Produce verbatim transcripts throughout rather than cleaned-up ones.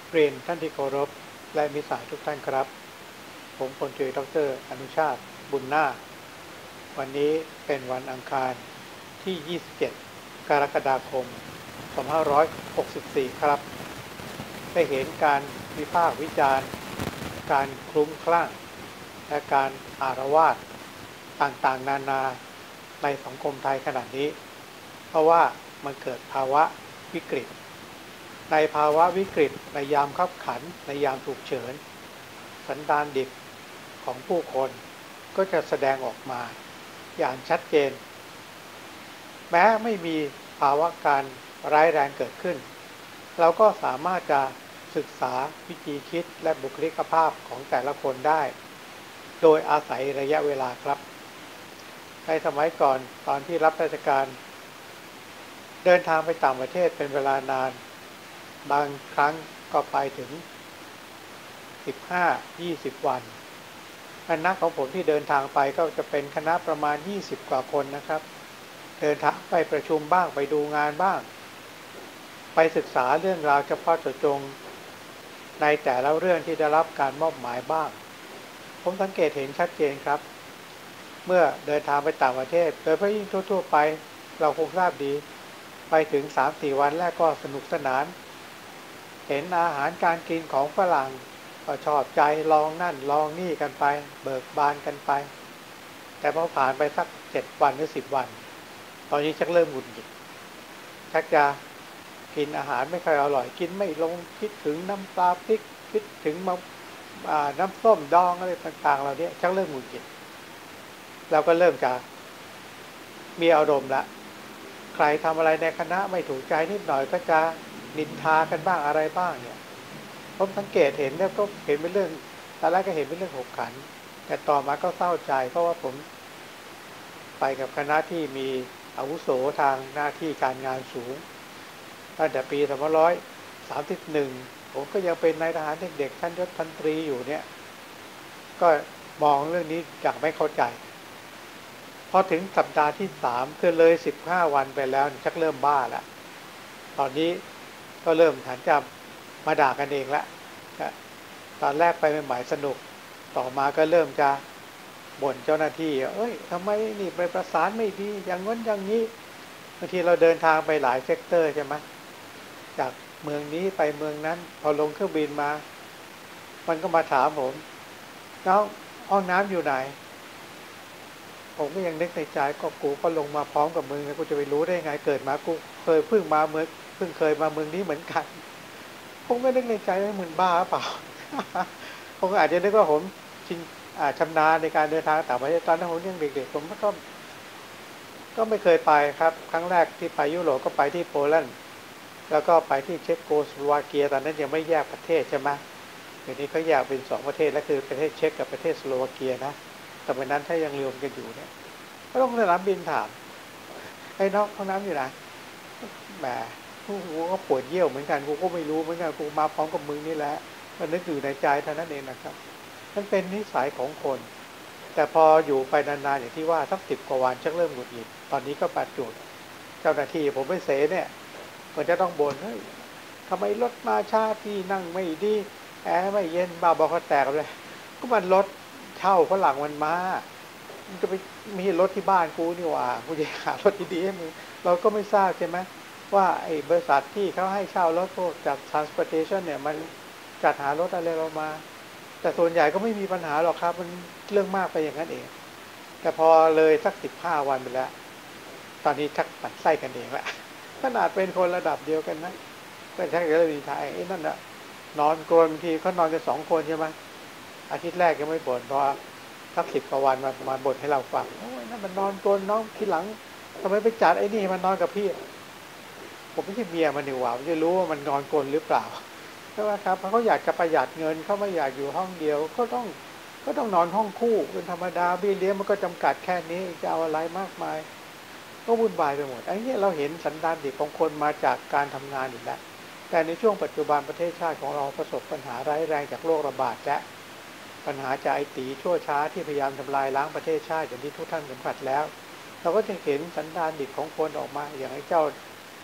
เรียนท่านที่เคารพและมิตรสหายทุกท่านครับผมพลตรีดรอนุชาติบุญนาควันนี้เป็นวันอังคารที่ ยี่สิบเจ็ด กรกฎาคม สองพันห้าร้อยหกสิบสี่ ครับได้เห็นการวิพากษ์วิจารณ์การคลุ้มคลั่งและการอาละวาดต่างๆนานาในสังคมไทยขณะนี้เพราะว่ามันเกิดภาวะวิกฤตในภาวะวิกฤตในยามคับขันในยามฉุกเฉินสันดานดิบของผู้คนก็จะแสดงออกมาอย่างชัดเจนแม้ไม่มีภาวะการร้ายแรงเกิดขึ้นเราก็สามารถจะศึกษาวิธีคิดและบุคลิกภาพของแต่ละคนได้โดยอาศัยระยะเวลาครับในสมัยก่อนตอนที่รับราชการเดินทางไปต่างประเทศเป็นเวลานานบางครั้งก็ไปถึง สิบห้าถึงยี่สิบ วันคณะของผมที่เดินทางไปก็จะเป็นคณะประมาณยี่สิบกว่าคนนะครับเดินทางไปประชุมบ้างไปดูงานบ้างไปศึกษาเรื่องราวเฉพาะเจาะจงในแต่ละเรื่องที่ได้รับการมอบหมายบ้างผมสังเกตเห็นชัดเจนครับเมื่อเดินทางไปต่างประเทศโดยเฉพาะยิ่งทั่วๆไปเราคงทราบดีไปถึง สามถึงสี่ วันแรกก็สนุกสนานเห็นอาหารการกินของฝรั่งก็ชอบใจลองนั่นลองนี่กันไปเบิกบานกันไปแต่พอผ่านไปสักเจ็ดวันหรือสิบวันตอนนี้ชักเริ่มหงุดหงิดชักจะกินอาหารไม่ค่อยอร่อยกินไม่ลงคิดถึงน้ำปลาพริกคิดถึงมะน้ำส้มดองอะไรต่างๆเหล่านี้ชักเริ่มหงุดหงิดเราก็เริ่มจะมีอารมณ์ละใครทำอะไรในคณะไม่ถูกใจนิดหน่อยก็จะนินทากันบ้างอะไรบ้างเนี่ยผมสังเกตเห็นแล้วก็เห็นเป็นเรื่องตอนแรกก็เห็นเป็นเรื่องขบขันแต่ต่อมาก็เศร้าใจเพราะว่าผมไปกับคณะที่มีอาวุโสทางหน้าที่การงานสูงตั้งแต่ปีสองพันห้าร้อยสามสิบเอ็ดผมก็ยังเป็นนายทหารเด็กๆชั้นยศพันตรีอยู่เนี่ยก็มองเรื่องนี้อย่างไม่เข้าใจพอถึงสัปดาห์ที่สามคือเลยสิบห้าวันไปแล้วชักเริ่มบ้าแล้วตอนนี้ก็เริ่มฐานจำมาด่ากันเองละตอนแรกไปใหม่ๆสนุกต่อมาก็เริ่มจะบ่นเจ้าหน้าที่เอ้ยทำไมนี่ไปประสานไม่ดีอย่างงั้นอย่างนี้บางทีเราเดินทางไปหลายเซกเตอร์ใช่ไหมจากเมืองนี้ไปเมืองนั้นพอลงเครื่องบินมามันก็มาถามผมน้องห้องน้ำอยู่ไหนผมก็ยังนึกในใจก็กูก็ลงมาพร้อมกับมึงกูจะไปรู้ได้ไงเกิดมากูเคยเพิ่งมาเมืองเพิ่งเคยมาเมืองนี้เหมือนกันผมก็นึกในใจว่ามึงบ้าเปล่าผมก็อาจจะนึกว่าผมชินชำนาญในการเดินทางต่างประเทศตอนนั้นผมยังเด็กๆผมก็ก็ไม่เคยไปครับครั้งแรกที่ไปยุโรปก็ไปที่โปแลนด์แล้วก็ไปที่เช็กโกสโลวาเกียตอนนั้นยังไม่แยกประเทศใช่ไหมเดี๋ยวนี้เขาแยกเป็นสองประเทศแล้วคือประเทศเช็กกับประเทศสโลวาเกียนะแต่วันนั้นถ้ายังรวมกันอยู่เนี่ยก็ต้องสนามบินถามไอ้น้องห้องน้ำอยู่ไหนแหมกูก็ปวดเยี่ยวเหมือนกันกูก็ไม่รู้เหมือนกันกูมาพร้อมกับมึงนี่แหละมันนึกอยู่ในใจเท่านั้นเองนะครับมันเป็นนิสัยของคนแต่พออยู่ไปนานๆอย่างที่ว่าสักสิบกว่าวันชักเริ่มหงุดหงิดตอนนี้ก็ปัดจุดเจ้าหน้าที่ผมไม่เสเนี่ยมันจะต้องบ่นเฮ้ยทำไมรถมาช้าที่นั่งไม่ดีแอร์ไม่เย็นบ้าบอเขาแตกเลยก็มันรถเช่าฝรั่งมันมามันจะไปมีรถที่บ้านกูนี่ว่ากูจะหารถดีๆให้มึงเราก็ไม่ทราบใช่ไหมว่าไอ้บริษัทที่เขาให้เช่ารถพวกจาก transportation เนี่ยมันจัดหารถอะไรเรามาแต่ส่วนใหญ่ก็ไม่มีปัญหาหรอกครับมันเรื่องมากไปอย่างนั้นเองแต่พอเลยสักสิบห้าวันไปแล้วตอนนี้ชักปัดไส้กันเองละขนาดเป็นคนระดับเดียวกันนะก็ชักจะเลยมีทายไอ้นั่นน่ะนอนกรนบางทีเขานอนกันสองคนใช่ไหมอาทิตย์แรกยังไม่บ่นพอสักสิบกว่าวันมามาบ่นให้เราฟังโอ้ยนั่นมันนอนกรนน้องทีหลังทำไมไปจัดไอ้นี่มันนอนกับพี่ผมไม่ใช่เมียมันนี่หว่าผมจะรู้ว่ามันนอนกรนหรือเปล่าใช่ไหมครับเพราะเขาอยากจะประหยัดเงินเขาไม่อยากอยู่ห้องเดียวก็ต้องก็ต้องนอนห้องคู่เป็นธรรมดาเบี้ยเลี้ยงมันก็จำกัดแค่นี้จะเอาอะไรมากมายก็วุ่นวายไปหมดไอ้นี่เราเห็นสันดานดิบของคนมาจากการทำงานอีกแล้วแต่ในช่วงปัจจุบันประเทศชาติของเราประสบปัญหาร้ายแรงจากโรคระบาดและปัญหาจากไอตีชั่วช้าที่พยายามทำลายล้างประเทศชาติอย่างที่ทุกท่านสัมผัสแล้วเราก็จะเห็นสันดานดิบของคนออกมาอย่างไอ้เจ้า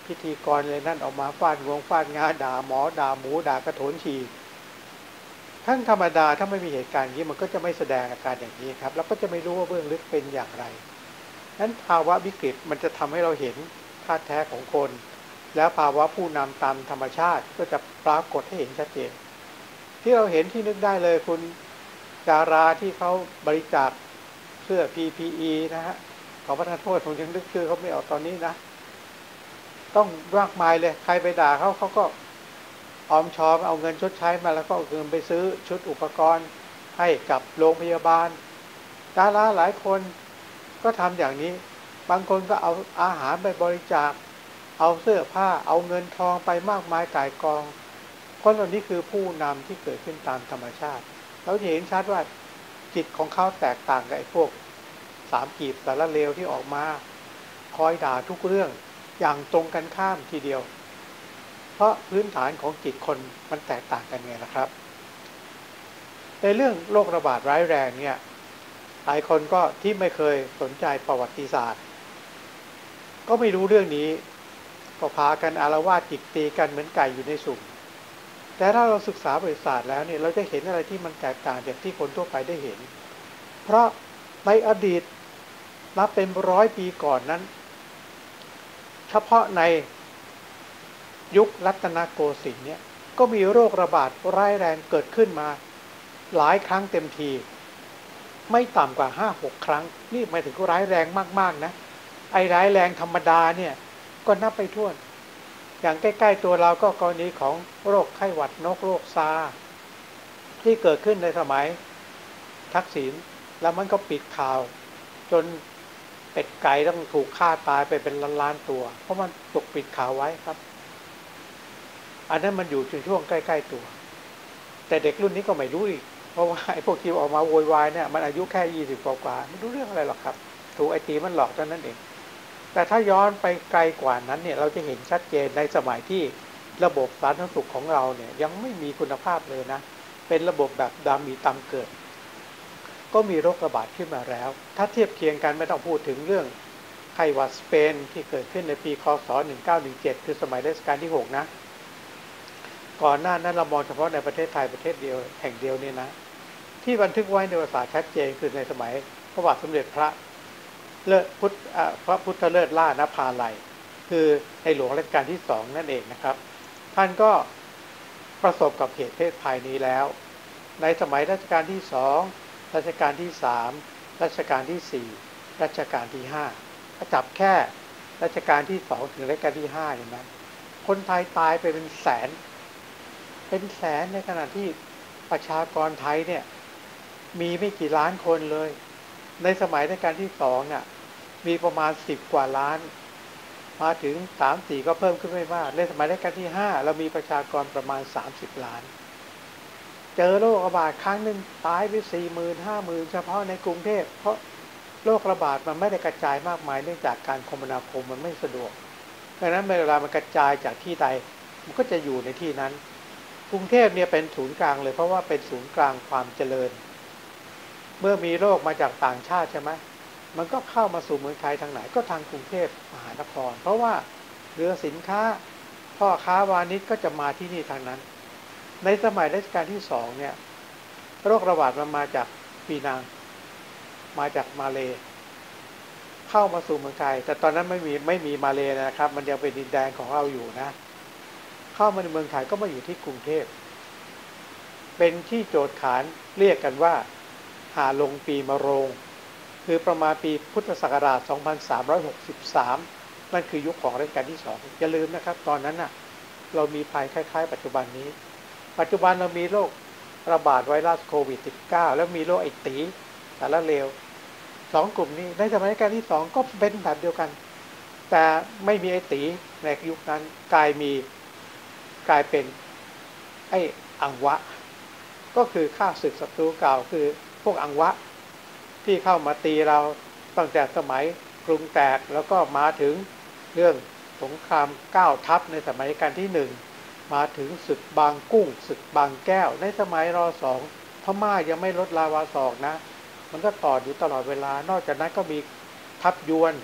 พิธีกรเลยนั่นออกมาฟาดงวงฟาดงาด่าหมอด่าหมูด่ากระโถนฉี่ทั้งธรรมดาถ้าไม่มีเหตุการณ์อย่างนี้มันก็จะไม่แสดงอาการอย่างนี้ครับแล้วก็จะไม่รู้ว่าเบื้องลึกเป็นอย่างไรนั้นภาวะวิกฤตมันจะทำให้เราเห็นธาตุแท้ของคนแล้วภาวะผู้นำตามธรรมชาติก็จะปรากฏให้เห็นชัดเจนที่เราเห็นที่นึกได้เลยคุณดาราที่เขาบริจาคเสื้อ พี พี อี นะฮะขอประทานโทษผมยังนึกชื่อเขาไม่ออกตอนนี้นะต้องมากมายเลยใครไปด่าเขาเขาก็ออมชอมเอาเงินชดใช้มาแล้วก็เอาเงินไปซื้อชุดอุปกรณ์ให้กับโรงพยาบาลดาราหลายคนก็ทำอย่างนี้บางคนก็เอาอาหารไปบริจาคเอาเสื้อผ้าเอาเงินทองไปมากมายก่ายกองคนเหล่านี้คือผู้นำที่เกิดขึ้นตามธรรมชาติเราจะเห็นชัดว่าจิตของเขาแตกต่างกับไอ้พวกสามกีบสารเลวที่ออกมาคอยด่าทุกเรื่องอย่างตรงกันข้ามทีเดียวเพราะพื้นฐานของจิตคนมันแตกต่างกันไงนะครับในเรื่องโรคระบาดร้ายแรงเนี่ยหลายคนก็ที่ไม่เคยสนใจประวัติศาสตร์ก็ไม่รู้เรื่องนี้ก็พากันอาละวาดจิกตีกันเหมือนไก่อยู่ในสุ่มแต่ถ้าเราศึกษาประวัติศาสตร์แล้วเนี่ยเราจะเห็นอะไรที่มันแตกต่างจากที่คนทั่วไปได้เห็นเพราะในอดีตนับเป็นร้อยปีก่อนนั้นเฉพาะในยุครัตนโกสินทร์เนี่ยก็มีโรคระบาดร้ายแรงเกิดขึ้นมาหลายครั้งเต็มทีไม่ต่ำกว่า ห้าหก ครั้งนี่หมายถึงร้ายแรงมากๆนะไอ้ร้ายแรงธรรมดาเนี่ยก็นับไปถ้วนอย่างใกล้ๆตัวเราก็กรณีของโรคไข้หวัดนกโรคซาร์ที่เกิดขึ้นในสมัยทักษิณแล้วมันก็ปิดข่าวจนเป็ดไก่ต้องถูกฆ่าตายไปเป็นล้านๆตัวเพราะมันปกปิดข่าวไว้ครับอันนั้นมันอยู่ในช่วงใกล้ๆตัวแต่เด็กรุ่นนี้ก็ไม่รู้อีกเพราะว่าไอ้พวกที่ออกมาโวยวายเนี่ยมันอายุแค่ยี่สิบกว่าๆไม่รู้เรื่องอะไรหรอกครับถูกไอตีมันหลอกเท่านั้นเองแต่ถ้าย้อนไปไกลกว่านั้นเนี่ยเราจะเห็นชัดเจนในสมัยที่ระบบสาธารณสุขของเราเนี่ยยังไม่มีคุณภาพเลยนะเป็นระบบแบบดำมีตำเกิดก็มีโรคระบาดขึ้นมาแล้วถ้าเทียบเคียงกันไม่ต้องพูดถึงเรื่องไข้หวัดสเปนที่เกิดขึ้นในปีคศหนึ่งเก้าหนึ่งเจ็ดคือสมัยรัชกาลที่หกนะก่อนหน้านั้นเรามองเฉพาะในประเทศไทยประเทศเดียวแห่งเดียวนี่นะที่บันทึกไว้ในประวัติศาสตร์ชัดเจนคือในสมัยพระบาทสมเด็จพระเลิศพุทธพระพุทธเลิศล่านภาลัยคือในหลวงรัชกาลที่สองนั่นเองนะครับท่านก็ประสบกับเหตุเพศภัยนี้แล้วในสมัยรัชกาลที่สองรัชกาลที่สามรัชกาลที่สี่รัชกาลที่ห้าก็จับแค่รัชกาลที่สองถึงรัชกาลที่ห้าอย่างนั้นคนไทยตายไปเป็นแสนเป็นแสนในขณะที่ประชากรไทยเนี่ยมีไม่กี่ล้านคนเลยในสมัยรัชกาลที่สองน่ะมีประมาณสิบกว่าล้านมาถึงสาม สี่ก็เพิ่มขึ้นไม่มากในสมัยรัชกาลที่ห้าเรามีประชากรประมาณสามสิบล้านเจอโรคระบาดครั้งหนึ่งตายไป สี่หมื่น ห้าหมื่น เฉพาะในกรุงเทพเพราะโรคระบาดมันไม่ได้กระจายมากมายเนื่องจากการคมนาคมมันไม่สะดวกดังนั้นเวลามันกระจายจากที่ใดมันก็จะอยู่ในที่นั้นกรุงเทพเนี่ยเป็นศูนย์กลางเลยเพราะว่าเป็นศูนย์กลางความเจริญเมื่อมีโรคมาจากต่างชาติใช่ไหมมันก็เข้ามาสู่เมืองไทยทางไหนก็ทางกรุงเทพมหานครเพราะว่าเรือสินค้าพ่อค้าวานิชก็จะมาที่นี่ทางนั้นในสมัยรัชกาลที่สองเนี่ยโรคระบาดมันมาจากปีนังมาจากมาเลเข้ามาสู่เมืองไทยแต่ตอนนั้นไม่มีไม่มีมาเลนะครับมันยังเป็นดินแดนของเราอยู่นะเข้ามาในเมืองไทยก็มาอยู่ที่กรุงเทพเป็นที่โจทย์ขานเรียกกันว่าหาลงปีมะโรงคือประมาณปีพุทธศักราชสองพันสามร้อยหกสิบสามนั่นคือยุคของรัชกาลที่สองอย่าลืมนะครับตอนนั้นน่ะเรามีภัยคล้ายๆปัจจุบันนี้ปัจจุบันเรามีโรคระบาดไวรัสโควิด สิบเก้า แล้วมีโรคไอตีสารเลวสองกลุ่มนี้ในสมัยรัชกาลที่สองก็เป็นแบบเดียวกันแต่ไม่มีไอตีในยุคนั้นกลายมีกลายเป็นไอ้อังวะก็คือข้าศึกศัตรูเก่าคือพวกอังวะที่เข้ามาตีเราตั้งแต่สมัยกรุงแตกแล้วก็มาถึงเรื่องสงครามเก้าทัพในสมัยรัชกาลที่หนึ่งมาถึงศึกบางกุ้งศึกบางแก้วในสมัยรอสองพม่ายังไม่ลดลาวาศอกนะมันก็ต่ออยู่ตลอดเวลานอกจากนั้นก็มีทัพยวน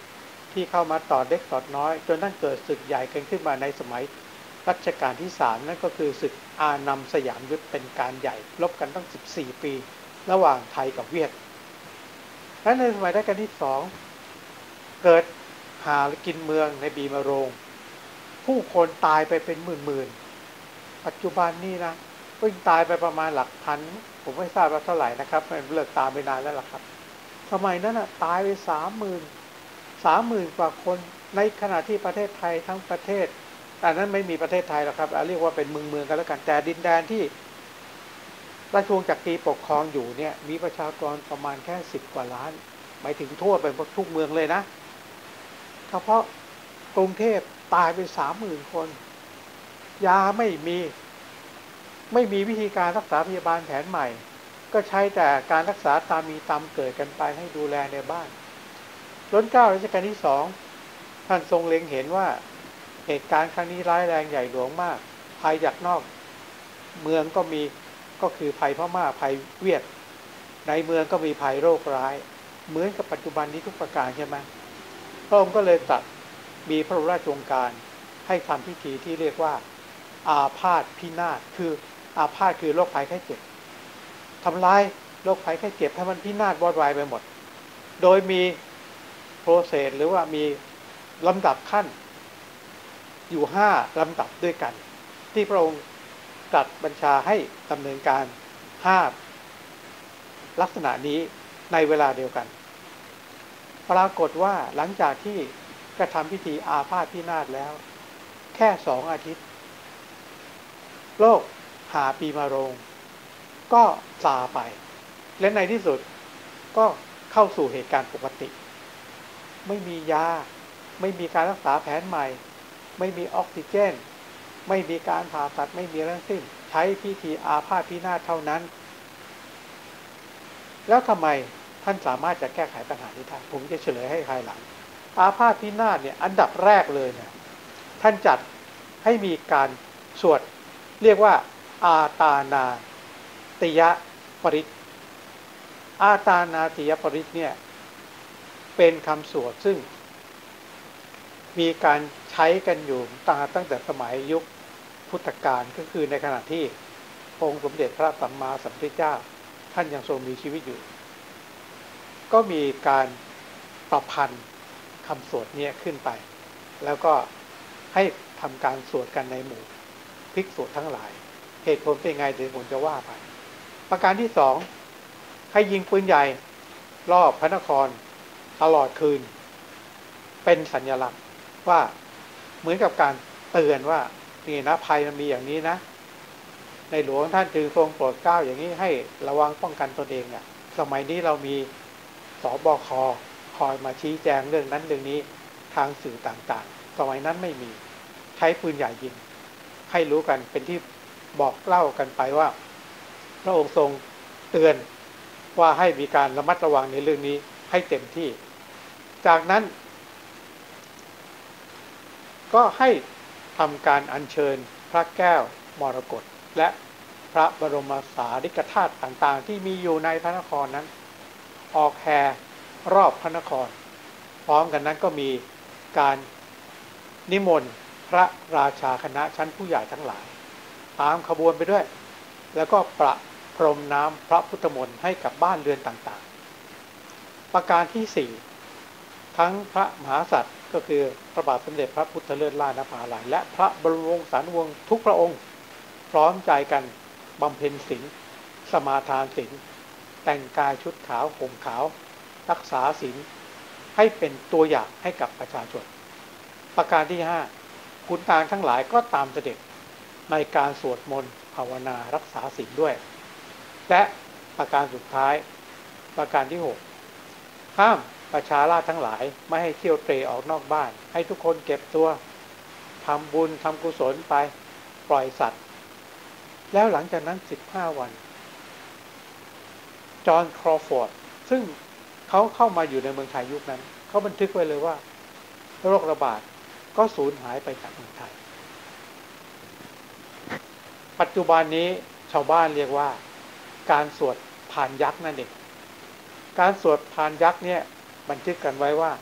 ที่เข้ามาต่อเล็กต่อน้อยจนนั่นเกิดศึกใหญ่กันขึ้นมาในสมัยรัชกาลที่สามนั่นก็คือศึกอานำสยามยุทธเป็นการใหญ่รบกันตั้งสิบสี่ปีระหว่างไทยกับเวียดและในสมัยรัชกาลที่สองเกิดหากินเมืองในบีมาโรงผู้คนตายไปเป็นหมื่นๆปัจจุบันนี้นะเพิ่งตายไปประมาณหลักพันผมไม่ทราบว่าเท่าไหร่นะครับเลิกตามไปนานแล้วล่ะครับสมัยนั้นนะตายไปสามหมื่นสามหมื่นกว่าคนในขณะที่ประเทศไทยทั้งประเทศอันนั้นไม่มีประเทศไทยหรอกครับเรียกว่าเป็นเมืองเมืองกันแล้วกันแต่ดินแดนที่ราชวงศ์จักรีปกครองอยู่เนี่ยมีประชากรประมาณแค่สิบกว่าล้านหมายถึงทั่วไปทุกเมืองเลยนะเฉพาะกรุงเทพตายไปสามหมื่นคนยาไม่มีไม่มีวิธีการรักษาพยาบาลแผนใหม่ก็ใช้แต่การรักษาตามมีตามเกิดกันไปให้ดูแลในบ้านรัชกาลรัชกาลที่สองท่านทรงเล็งเห็นว่าเหตุการณ์ครั้งนี้ร้ายแรงใหญ่หลวงมากภัยจากนอกเมืองก็มีก็คือภัยพม่าภัยเวียดในเมืองก็มีภัยโรคร้ายเหมือนกับปัจจุบันนี้ทุกประการใช่ไหมพระองค์ก็เลยตรัสมีพระราชโองการให้ทำพิธีที่เรียกว่าอาพาธพินาศคืออาพาธคือโรคภัยไข้เจ็บทำลายโรคภัยไข้เจ็บให้มันพินาศวอดวายไปหมดโดยมีโปรเซสหรือว่ามีลำดับขั้นอยู่ห้าลำดับด้วยกันที่พระองค์ตรัสบัญชาให้ดำเนินการห้าลักษณะนี้ในเวลาเดียวกันปรากฏว่าหลังจากที่กระทำพิธีอาพาธพินาศแล้วแค่สองอาทิตย์โรคหาปีมาโรงก็ซาไปและในที่สุดก็เข้าสู่เหตุการณ์ปกติไม่มียาไม่มีการรักษาแผนใหม่ไม่มีออกซิเจนไม่มีการผ่าตัดไม่มีทั้งสิ้นใช้พิธีอาพาธพินาศเท่านั้นแล้วทำไมท่านสามารถจะแก้ไขปัญหานี้ได้ผมจะเฉลยให้ภายหลังอาพาธพินาศเนี่ยอันดับแรกเลยเนี่ยท่านจัดให้มีการสวดเรียกว่าอาตานาติยปริตอาตานาติยปริตเนี่ยเป็นคำสวดซึ่งมีการใช้กันอยู่ตั้งแต่สมัยยุคพุทธกาลก็คือในขณะที่องค์สมเด็จพระสัมมาสัมพุทธเจ้าท่านยังทรงมีชีวิตอยู่ก็มีการประพันธ์คำสวดนี้ขึ้นไปแล้วก็ให้ทำการสวดกันในหมู่ภิกษุทั้งหลายเหตุผลเป็นไงเดี๋ยวผมจะว่าไปประการที่สองให้ยิงปืนใหญ่รอบพระนครตลอดคืนเป็นสัญลักษณ์ว่าเหมือนกับการเตือนว่านี่นะภัยมันมีอย่างนี้นะในหลวงท่านจึงทรงโปรดเกล้าอย่างนี้ให้ระวังป้องกันตนเองเนี่ยสมัยนี้เรามีสบคคอยมาชี้แจงเรื่องนั้นเรื่องนี้ทางสื่อต่างๆสมัยนั้นไม่มีใช้ปืนใหญ่ยิงให้รู้กันเป็นที่บอกเล่ากันไปว่าพระองค์ทรงเตือนว่าให้มีการระมัดระวังในเรื่องนี้ให้เต็มที่จากนั้นก็ให้ทำการอัญเชิญพระแก้วมรกตและพระบรมสารีริกธาตุต่างๆที่มีอยู่ในพระนครนั้นออกแห่รอบพระนครพร้อมกันนั้นก็มีการนิมนต์พระราชาคณะชั้นผู้ใหญ่ทั้งหลายตามขบวนไปด้วยแล้วก็ประพรมน้ำพระพุทธมนต์ให้กับบ้านเรือนต่างๆประการที่สี่ทั้งพระมหากษัตริย์ก็คือพระบาทสมเด็จพระพุทธเลิศล่านภาลัยและพระบรมวงศานุวงศ์ทุกพระองค์พร้อมใจกันบำเพ็ญศีลสมาทานศีลแต่งกายชุดขาวห่มขาวรักษาศีลให้เป็นตัวอย่างให้กับประชาชนประการที่ห้าขุนนางทั้งหลายก็ตามเสด็จในการสวดมนต์ภาวนารักษาศีลด้วยและประการสุดท้ายประการที่หกห้ามประชาราษฎร์ทั้งหลายไม่ให้เที่ยวเตร่ออกนอกบ้านให้ทุกคนเก็บตัวทำบุญทำกุศลไปปล่อยสัตว์แล้วหลังจากนั้นสิบห้าวันจอห์นครอฟอร์ดซึ่งเขาเข้ามาอยู่ในเมืองไทยยุคนั้นเขาบันทึกไว้เลยว่าโรคระบาดก็สูญหายไปจากเมืองไทยปัจจุบันนี้ชาวบ้านเรียกว่าการสวดพานยักษ์นั่นเองการสวดพานยักษ์เนี่ยบันทึกกันไว้ว่า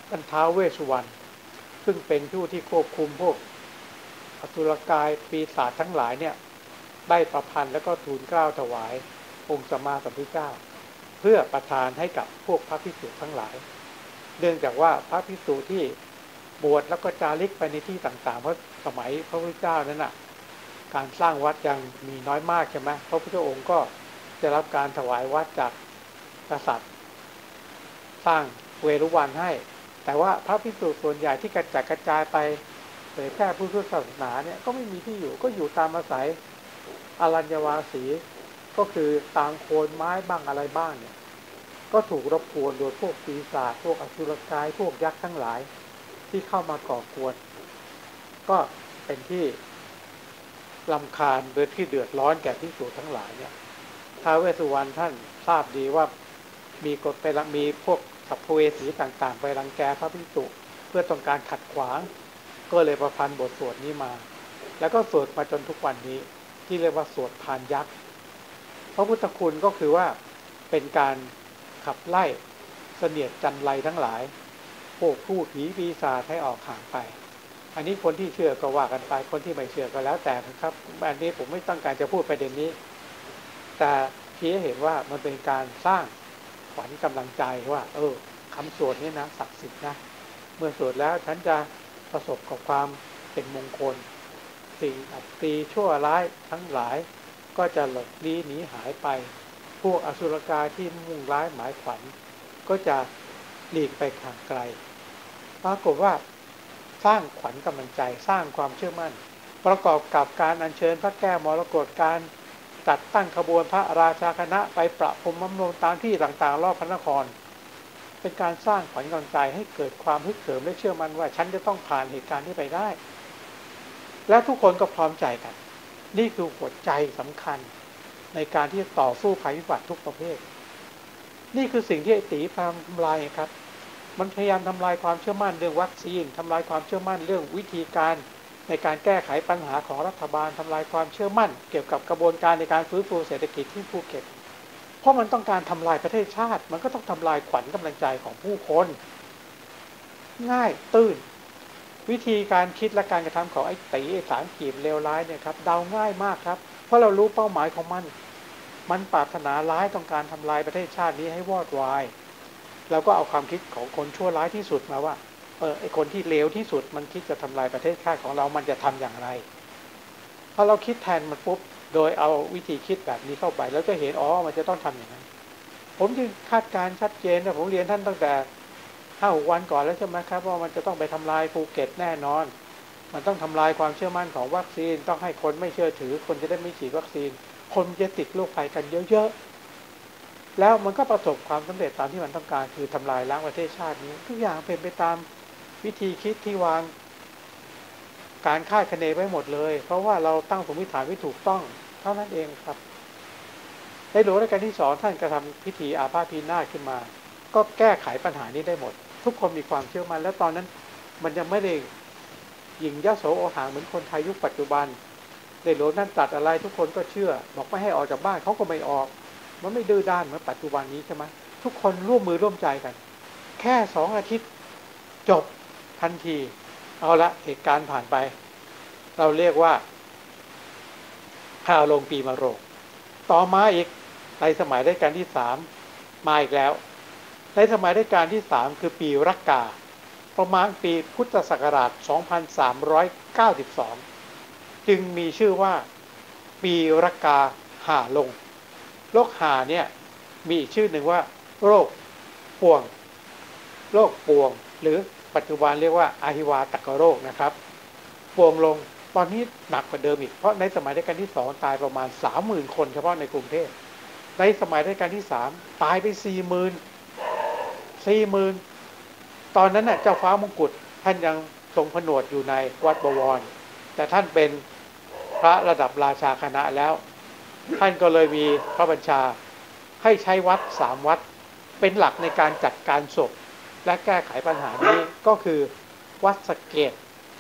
ท่านท้าวเวสสุวรรณซึ่งเป็นผู้ที่ควบคุมพวกอสุรกายปีศาจทั้งหลายเนี่ยได้ประพันธ์แล้วก็ทูลเกล้าถวายองค์สัมมาสัมพุทธเจ้าเพื่อประทานให้กับพวกพระภิกษุทั้งหลายเนื่องจากว่าพระภิกษุที่บวชแล้วก็จาริกไปในที่ต่างๆเพราะสมัยพระพุทธเจ้านั้นน่ะการสร้างวัดยังมีน้อยมากใช่ไหมพระพุทธองค์ก็จะรับการถวายวัดจากกษัตริย์สร้างเวรุวันให้แต่ว่าพระภิกษุส่วนใหญ่ที่กระจัดกระจายไปเผยแพร่พุทธศาสนาเนี่ยก็ไม่มีที่อยู่ก็อยู่ตามอาศัยอรัญญวาสีก็คือตามโคนไม้บ้างอะไรบ้างเนี่ยก็ถูกรบกวนโดยพวกปีศาจพวกอสุรกายพวกยักษ์ทั้งหลายที่เข้ามาก่อกวนก็เป็นที่รำคาญโดยที่เดือดร้อนแก่ภิกษุทั้งหลายเนี่ยท้าวเวสสุวรรณท่านทราบดีว่ามีกฎไปละมีพวกสัพเพเวสีต่างๆไปรังแกพระภิกษุเพื่อต้องการขัดขวางก็เลยประพันธ์บทสวดนี้มาแล้วก็สวดมาจนทุกวันนี้ที่เรียกว่าสวดพานยักษ์พระพุทธคุณก็คือว่าเป็นการขับไล่เสนียดจันไรทั้งหลายพวกผู้ผีปีศาจให้ออกห่างไปอันนี้คนที่เชื่อก็ว่ากันไปคนที่ไม่เชื่อก็แล้วแต่นะครับอันนี้ผมไม่ต้องการจะพูดประเด็นนี้แต่ชี้ให้เห็นว่ามันเป็นการสร้างขวัญกำลังใจว่าเออคำสวดนี้นะศักดิ์สิทธิ์นะเมื่อสวดแล้วฉันจะประสบกับความเป็นมงคลสิ่งอัปตีชั่วร้ายทั้งหลายก็จะหลบลี้หนีหายไปพวกอสุรกายที่มุ่งร้ายหมายขวัญก็จะหลีกไปห่างไกลปรากฏว่าสร้างขวัญกำลังใจสร้างความเชื่อมั่นประกอบกับการอัญเชิญพระแก้วมรกตการจัดตั้งขบวนพระราชาคณะไปประพรมน้ำมนต์ตามที่ต่างๆรอบพระนครเป็นการสร้างขวัญกำลังใจให้เกิดความฮึกเหิมและเชื่อมั่นว่าฉันจะต้องผ่านเหตุการณ์นี้ไปได้และทุกคนก็พร้อมใจกันนี่คือหัวใจสำคัญในการที่จะต่อสู้ภัยพิบัติทุกประเภทนี่คือสิ่งที่ไอ้ตีพยายามทำลายครับมันพยายามทำลายความเชื่อมั่นเรื่องวัคซีนทำลายความเชื่อมั่นเรื่องวิธีการในการแก้ไขปัญหาของรัฐบาลทำลายความเชื่อมั่นเกี่ยวกับกระบวนการในการฟื้นฟูเศรษฐกิจที่ภูเก็ตเพราะมันต้องการทำลายประเทศชาติมันก็ต้องทำลายขวัญกำลังใจของผู้คนง่ายตื้นวิธีการคิดและการกระทำของไอ้ตีไอ้สารขีดเลวร้ายเนี่ยครับเดาง่ายมากครับเพราะเรารู้เป้าหมายของมันมันปรารถนาร้ายต้องการทำลายประเทศชาตินี้ให้วอดวายเราก็เอาความคิดของคนชั่วร้ายที่สุดมาว่าเออไอ้คนที่เลวที่สุดมันคิดจะทำลายประเทศชาติของเรามันจะทำอย่างไรพอเราคิดแทนมันปุ๊บโดยเอาวิธีคิดแบบนี้เข้าไปแล้วจะเห็นอ๋อมันจะต้องทำอย่างนั้นผมจึงคาดการชัดเจนนะผมเรียนท่านตั้งแต่ห้าหกวันก่อนแล้วใช่ไหมครับว่ามันจะต้องไปทำลายภูเก็ตแน่นอนมันต้องทำลายความเชื่อมั่นของวัคซีนต้องให้คนไม่เชื่อถือคนจะได้ไม่ฉีดวัคซีนคนจะติดโรคภัยกันเยอะๆแล้วมันก็ประสบความสำเร็จตามที่มันต้องการคือทำลายล้างประเทศชาตินี้ทุกอย่างเป็นไปตามวิธีคิดที่วางการคาดคะเนไว้หมดเลยเพราะว่าเราตั้งสมมติฐานไว้ถูกต้องเท่านั้นเองครับในหลวงรัชกาลที่สองท่านกระทำพิธีอาพาธพินาศขึ้นมาก็แก้ไขปัญหานี้ได้หมดทุกคนมีความเชื่อมั่นแล้วตอนนั้นมันยังไม่ได้หยิ่งยโสโอหังเหมือนคนไทยยุคปัจจุบันในหลวงท่านตรัสอะไรทุกคนก็เชื่อบอกไม่ให้ออกจากบ้านเขาก็ไม่ออกมันไม่ดื้อด้านเหมือนปัจจุบันนี้ใช่ไหมทุกคนร่วมมือร่วมใจกันแค่สองอาทิตย์จบทันทีเอาละเหตุการณ์ผ่านไปเราเรียกว่าข้าวลงปีมะโรงต่อมาอีกในสมัยรัชกาลที่สามมาอีกแล้วในสมัยรัชกาลที่สามคือปีรักกาประมาณปีพุทธศักราชสองพันสามร้อยเก้าสิบสองจึงมีชื่อว่าปีรักกาห่าลงโรคห่าเนี่ยมีอีกชื่อหนึ่งว่าโรคป่วงโรคป่วงหรือปัจจุบันเรียกว่าอหิวาตกโรคนะครับป่วงลงตอนนี้หนักกว่าเดิมอีกเพราะในสมัยรัชกาลที่สองตายประมาณ สามหมื่น คนเฉพาะในกรุงเทพในสมัยรัชกาลที่สามตายไป สี่หมื่น สี่หมื่น ตอนนั้นน่ะเจ้าฟ้ามงกุฎท่านยังทรงผนวดอยู่ในวัดบวรแต่ท่านเป็นพระระดับราชาคณะแล้วท่านก็เลยมีพระบัญชาให้ใช้วัดสามวัดเป็นหลักในการจัดการศพและแก้ไขปัญหานี้ก็คือวัดสะเกษ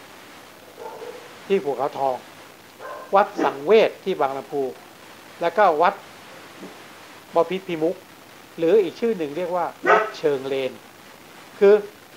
ที่ภูเขาทองวัดสังเวชที่บางลำพูแล้วก็วัดบพิตรพิมุขหรืออีกชื่อหนึ่งเรียกว่าวัดเชิงเลนคือพ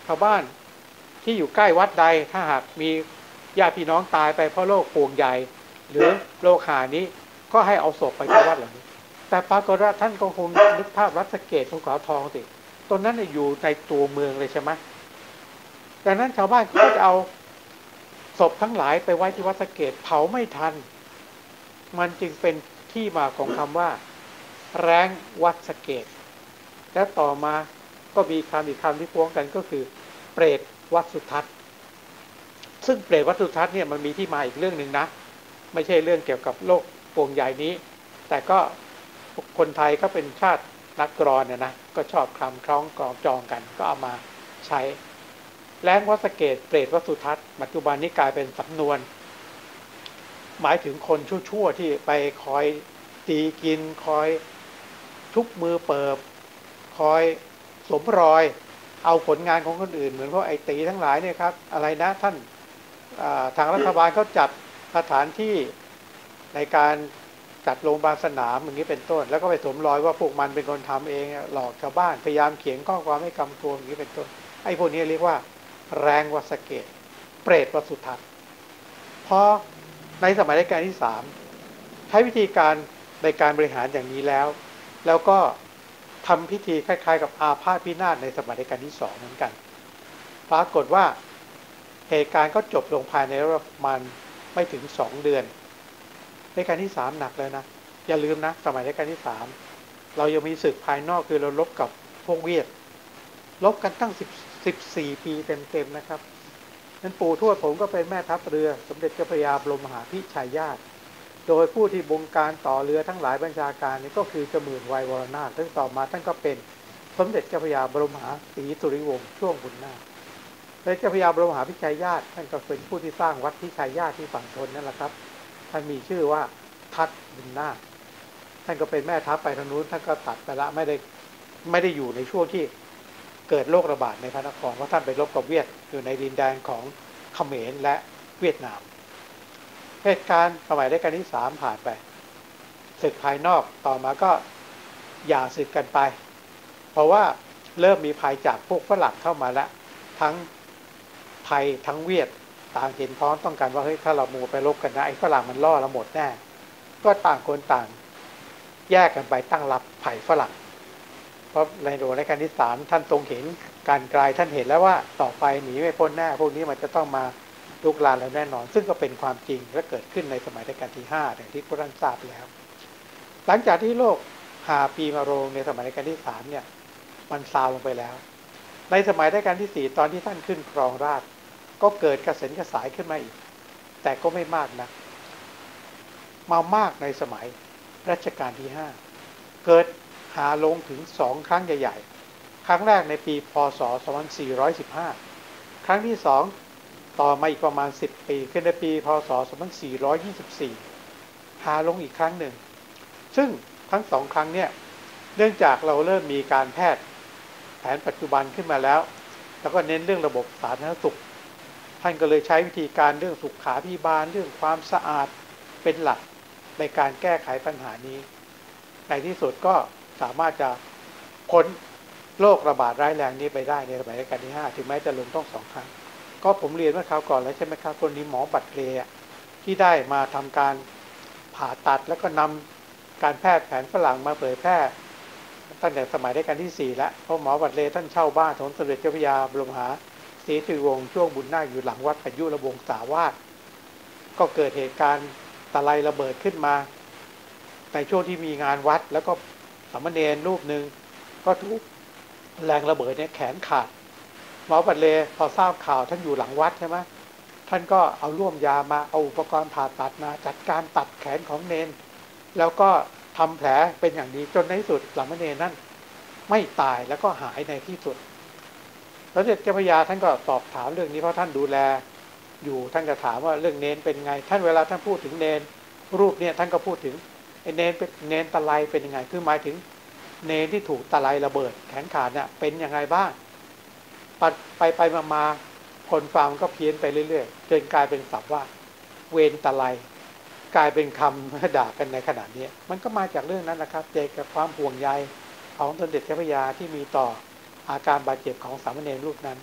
าวบ้านที่อยู่ใกล้วัดใดถ้าหากมีญาติพี่น้องตายไปเพราะโรคป่วงใหญ่หรือโรคหานี้ก็ให้เอาศพไปที่วัดเหล่านี้แต่ปรากฏว่าท่านก็คงนึกภาพวัดสะเกษภูเขาทองสิตรงนั้นอยู่ในตัวเมืองเลยใช่ไหมดังนั้นชาวบ้านก็จะเอาศพทั้งหลายไปไว้ที่วัดสะเกษเผาไม่ทันมันจึงเป็นที่มาของคำว่าแร้งวัดสะเกษและต่อมาก็มีคำอีกคำที่พ้องกันก็คือเปรตวัดสุทัศน์ซึ่งเปรตวัดสุทัศน์เนี่ยมันมีที่มาอีกเรื่องหนึ่งนะไม่ใช่เรื่องเกี่ยวกับโรคป่วงใหญ่นี้แต่ก็คนไทยก็เป็นชาตินักกรอนเนี่ยนะก็ชอบคำคล้องกรองจองกันก็เอามาใช้แร้งวัดสะเกษเปรตวัดสุทัศน์ปัจจุบันนี้กลายเป็นสำนวนหมายถึงคนชั่วๆที่ไปคอยตีกินคอยทุบมือเปิบคอยสวมรอยเอาผลงานของคนอื่นเหมือนพวกไอ้ตีทั้งหลายเนี่ยครับอะไรนะท่านทางรัฐบาลเขาจัดสถานที่ในการจัดโรงพยาบาลสนามอย่างนี้เป็นต้นแล้วก็ไปสวมรอยว่าพวกมันเป็นคนทำเองหลอกชาวบ้านพยายามเขียนข้อความให้กำกวมอย่างนี้เป็นต้นไอ้พวกนี้เรียกว่าแรงวัดสะเกษเปรตวัดสุทัศน์พอในสมัยรัชกาลที่สามใช้วิธีการในการบริหารอย่างนี้แล้วแล้วก็ทำพิธีคล้ายๆกับอาพาธพินาศในสมัยรัชกาลที่สองเหมือนกันปรากฏว่าเหตุการณ์ก็จบลงภายในประมาณไม่ถึงสองเดือนรัชกาลที่สามหนักเลยนะอย่าลืมนะสมัยรัชกาลที่สามเรายังมีศึกภายนอกคือเราลบกับพวกเวียดลบกันตั้งสิบ สิบสี่ปีเต็มๆนะครับนั้นปู่ทวดผมก็เป็นแม่ทัพเรือสมเด็จเจ้าพระยาบรมมหาพิชัยญาติโดยผู้ที่บงการต่อเรือทั้งหลายบัญชาการนี่ก็คือเจ้าหมื่นวัยวรนาถซึ่งต่อมาท่านก็เป็นสมเด็จเจ้าพระยาบรมมหาศรีสุริวงศ์ช่วงบุญนาถและเจ้าพระยาบรมมหาพิชัยญาติท่านก็เป็นผู้ที่สร้างวัดพิชัยญาติที่ฝั่งทนนั่นแหละครับท่านมีชื่อว่าทัดบุญนาถท่านก็เป็นแม่ทัพไปทางนู้นท่านก็ตัดไปละไม่ได้ไม่ได้อยู่ในช่วงที่เกิดโรคระบาดในพระนครเพราะท่านไปรบกับเวียดอยู่ในดินแดนของเขมรและเวียดนามเหตุการณ์สมัยรัชกาลที่สามผ่านไปศึกภายนอกต่อมาก็หย่าศึกกันไปเพราะว่าเริ่มมีภัยจากพวกฝรั่งเข้ามาแล้วทั้งไทยทั้งเวียดต่างเห็นพ้องต้องการว่าเฮ้ยถ้าเรามูไปรบกันนะไอ้ฝรั่งมันล่อเราหมดแน่ก็ต่างคนต่างแยกกันไปตั้งรับภัยฝรั่งเพราะในหลวงรัชกาลที่สามท่านทรงเห็นการไกลท่านเห็นแล้วว่าต่อไปหนีไม่พ้นแน่พวกนี้มันจะต้องมาลุกลามแล้วแน่นอนซึ่งก็เป็นความจริงและเกิดขึ้นในสมัยรัชกาลที่ห้าอย่างที่พวกท่านทราบแล้วหลังจากที่โลกหาปีมาโรงในสมัยรัชกาลที่สามเนี่ยมันซาลงไปแล้วในสมัยรัชกาลที่สี่ตอนที่ท่านขึ้นครองราชย์ก็เกิดกระเซ็นกระสายขึ้นมาอีกแต่ก็ไม่มากนะมามากในสมัยรัชกาลที่ห้าเกิดหาลงถึงสองครั้งใหญ่ๆครั้งแรกในปีพ.ศ. สองพันสี่ร้อยสิบห้าครั้งที่สองต่อมาอีกประมาณสิบปีขึ้นในปีพ.ศ. สองพันสี่ร้อยยี่สิบสี่หาลงอีกครั้งหนึ่งซึ่งทั้งสองครั้งเนี่ยเนื่องจากเราเริ่มมีการแพทย์แผนปัจจุบันขึ้นมาแล้วแล้วก็เน้นเรื่องระบบสาธารณสุขท่านก็เลยใช้วิธีการเรื่องสุขาภิบาลเรื่องความสะอาดเป็นหลักในการแก้ไขปัญหานี้ในที่สุดก็สามารถจะพ้นโรคระบาดร้ายแรงนี้ไปได้ในสมัยรัชกาลที่ห้าถึงแม้จะลงต้องสองครั้งก็ผมเรียนเมื่อคราวก่อนแล้วใช่ไหมครับคนนี้หมอบัตรเลที่ได้มาทำการผ่าตัดแล้วก็นำการแพทย์แผนฝรั่งมาเผยแพร่ตั้งแต่สมัยรัชกาลที่สี่แล้วเพราะหมอบัตรเลท่านเช่าบ้านของสมเด็จเจ้าพระยาบรมมหาศรีสุริวงศ์ช่วงบุญนาคอยู่หลังวัดพยุรวงศาวาสก็เกิดเหตุการณ์ตะไลระเบิดขึ้นมาในช่วงที่มีงานวัดแล้วก็สามเณรรูปหนึ่งก็ถูกแรงระเบิดเนี่ยแขนขาดหมอบัตรเลพอทราบข่าวท่านอยู่หลังวัดใช่ไหมท่านก็เอาร่วมยามาเอาอุปกรณ์ผ่าตัดมาจัดการตัดแขนของเนนแล้วก็ทำแผลเป็นอย่างดีจนในที่สุดสามเณรนั่นไม่ตายแล้วก็หายในที่สุดสมเด็จเจ้าพระยาท่านก็สอบถามเรื่องนี้เพราะท่านดูแลอยู่ท่านก็ถามว่าเรื่องเนนเป็นไงท่านเวลาท่านพูดถึงเนนรูปเนี่ยท่านก็พูดถึงไอ้เนนเป็นเนนตะไลเป็นยังไงคือหมายถึงเนนที่ถูกตะไลระเบิดแขนขาดเนี่ยเป็นยังไงบ้างปัดไปไปมามาคนฟังก็เพี้ยนไปเรื่อยๆจนกลายเป็นศัพท์ว่าเวรตะไลกลายเป็นคำด่ากันในขณะนี้มันก็มาจากเรื่องนั้นนะครับเกี่ยวกับความห่วงใยของสมเด็จเจ้าพระยาที่มีต่ออาการบาดเจ็บของสามเณรรูปนั้น